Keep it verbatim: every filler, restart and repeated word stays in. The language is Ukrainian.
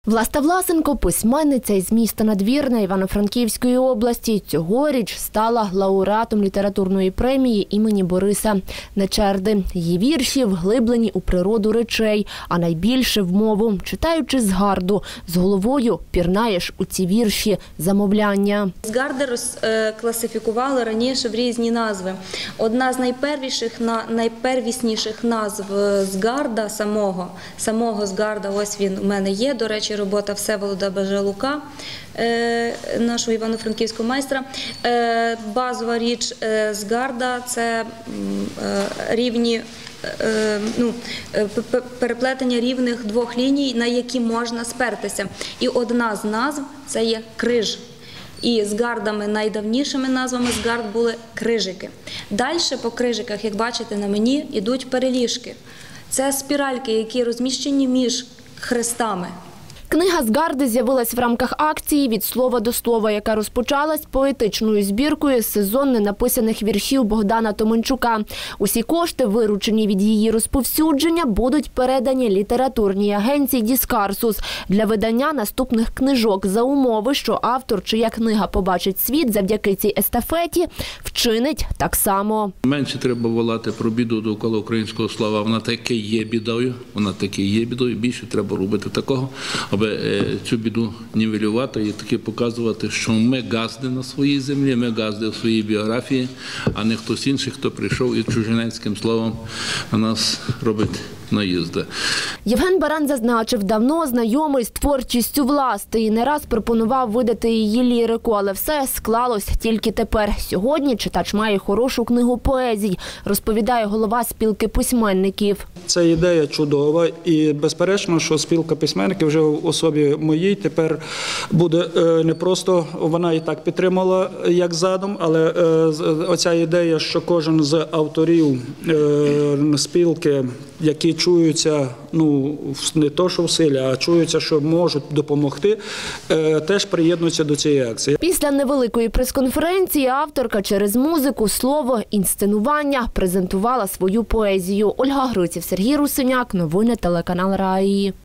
Власта Власенко – письменниця із міста Надвірна Івано-Франківської області. Цьогоріч стала лауреатом літературної премії імені Бориса Нечерди. Її вірші вглиблені у природу речей, а найбільше в мову. Читаючи Згарду, з головою пірнаєш у ці вірші замовляння. Згарди розкласифікували раніше в різні назви. Одна з найперших, найпервісніших назв Згарда самого, самого Згарда, ось він у мене є, до речі, робота Всеволода Бажалука, нашого івано-франківського майстра. Базова річ Згарда – це рівні, ну, переплетення рівних двох ліній, на які можна спертися. І одна з назв – це є криж. І згардами, найдавнішими назвами згард були крижики. Далі по крижиках, як бачите на мені, йдуть переліжки. Це спіральки, які розміщені між хрестами. Книга Згарди з'явилась в рамках акції «Від слова до слова», яка розпочалась поетичною збіркою з сезон ненаписаних віршів Богдана Томенчука. Усі кошти, виручені від її розповсюдження, будуть передані літературній агенції «Діскарсус» для видання наступних книжок за умови, що автор, чия книга побачить світ завдяки цій естафеті, вчинить так само. Менше треба волати про біду довкола українського слова. Вона таки є бідою, вона таки є бідою. Більше треба робити такого, аби цю біду нівелювати і таки показувати, що ми газди на своїй землі, ми газди в своїй біографії, а не хтось інший, хто прийшов і чужинецьким словом на нас робить наїзди. Євген Баран зазначив, давно знайомий з творчістю Власти і не раз пропонував видати її лірику, але все склалось тільки тепер. Сьогодні читач має хорошу книгу поезій, розповідає голова спілки письменників. Це ідея чудова і безперечно, що спілка письменників вже в особі моїй тепер буде не просто, вона і так підтримала як задум, але оця ідея, що кожен з авторів спілки, які чуються, ну, не то, що в силі, а чуються, що можуть допомогти, теж приєднуються до цієї акції. Після невеликої прес-конференції авторка через музику, слово, інсценування презентувала свою поезію. Ольга Гриців, Сергій Русиняк, новини телеканал Раї.